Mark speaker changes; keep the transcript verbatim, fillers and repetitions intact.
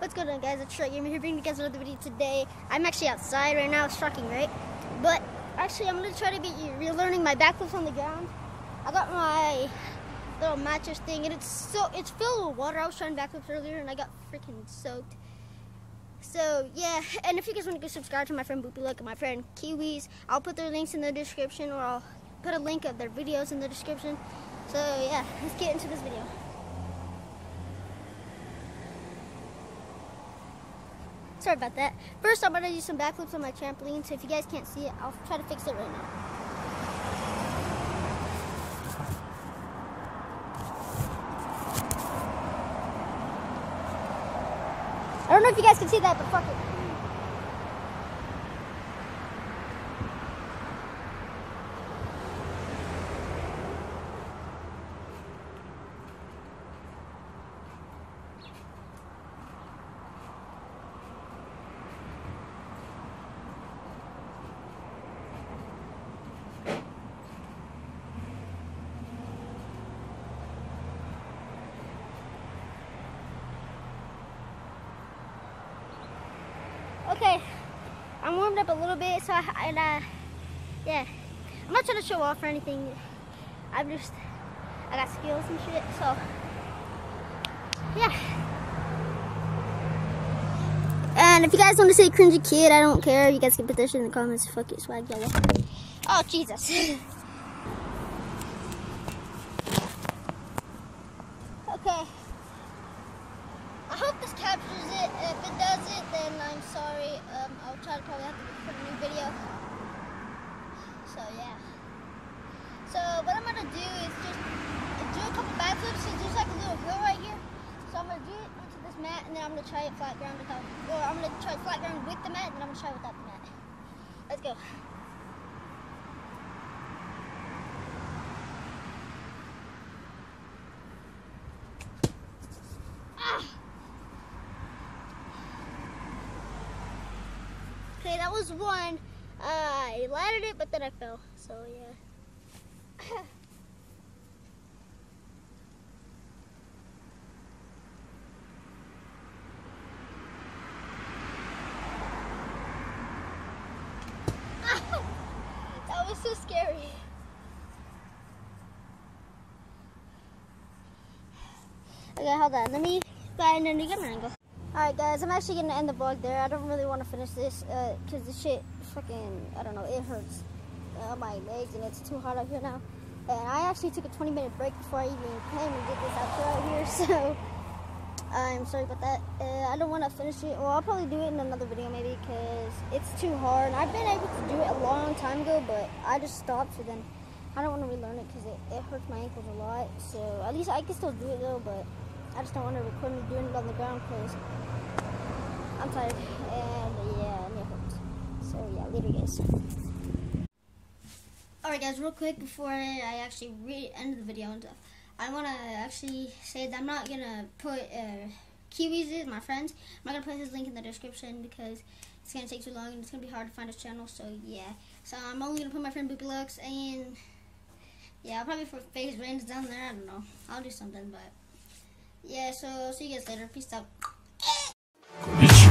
Speaker 1: what's going on, guys? It's Shrek Gamer here, bringing you guys another video today. I'm actually outside right now. It's shocking, right? But actually, I'm going to try to get you relearning my backflips on the ground. I got my little mattress thing, and it's so it's filled with water. I was trying backflips earlier, and I got freaking soaked. So, yeah. And if you guys want to go subscribe to my friend Boopy Luck and my friend Kiwis, I'll put their links in the description, or I'll put a link of their videos in the description. So, yeah. Let's get into this video. Sorry about that. First, I'm going to do some backflips on my trampoline, so if you guys can't see it, I'll try to fix it right now. I don't know if you guys can see that, but fuck it. Okay, I'm warmed up a little bit, so I, and uh, yeah, I'm not trying to show off or anything. I'm just, I got skills and shit, so, yeah. And if you guys want to say cringy kid, I don't care. You guys can put that shit in the comments. Fuck it, swag yellow. Oh, Jesus. Okay. I hope this captures it. If it doesn't, then I'm sorry. Um, I'll try to probably have to put a new video. So yeah. So what I'm gonna do is just do a couple backflips. So there's like a little hill right here. So I'm gonna do it onto this mat, and then I'm gonna try it flat ground without, or I'm gonna try flat ground with the mat, and then I'm gonna try without the mat. Let's go. Okay, that was one. Uh, I landed it, but then I fell. So yeah. That was so scary. Okay, hold on. Let me find a new camera angle. Alright guys, I'm actually going to end the vlog there. I don't really want to finish this because uh, this shit fucking, I don't know, it hurts uh, my legs and it's too hot out here now. And I actually took a twenty minute break before I even came and did this outro out here, so I'm sorry about that. Uh, I don't want to finish it. Well, I'll probably do it in another video maybe because it's too hard. I've been able to do it a long time ago, but I just stopped, so then I don't want to relearn it because it, it hurts my ankles a lot. So at least I can still do it though, but I just don't want to record me doing it on the ground because I'm tired and yeah, and it hurts. So yeah, later guys. Alright guys, real quick before I actually re end the video and stuff, I want to actually say that I'm not going to put uh, Kiwis, my friends, I'm not going to put his link in the description because it's going to take too long and it's going to be hard to find his channel, so yeah. So I'm only going to put my friend Boopy Lux, and yeah, I'll probably put Phase Rains down there, I don't know. I'll do something, but yeah, so see you guys later. Peace out.